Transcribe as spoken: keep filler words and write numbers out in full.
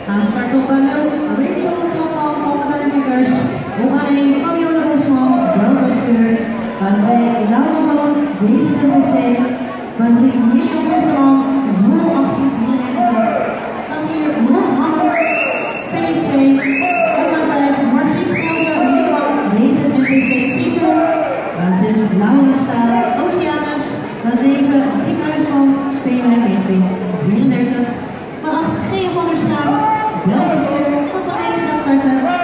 Aan start op baan nul, Rachel Topman van Kleininkers. Op baan één, Fabiola Bosman, Delta Stuur. Baan twee, Laura Ballon, B Z M P C. Baan drie, Mirjam Visserman, Zwolle achttien vierennegentig. Baan vier, Noord-Hammer, P S V. Op baan vijf, Margriet Grote, Liban, B Z M P C Triton. Baan zes, Laura Staal, Oceanus. Baan zeven, Dick Huisman, Steenwijk Richting vierendertig. Baan acht, Gea van der Straat, Delta Stuur. Op baan negen gaat starten.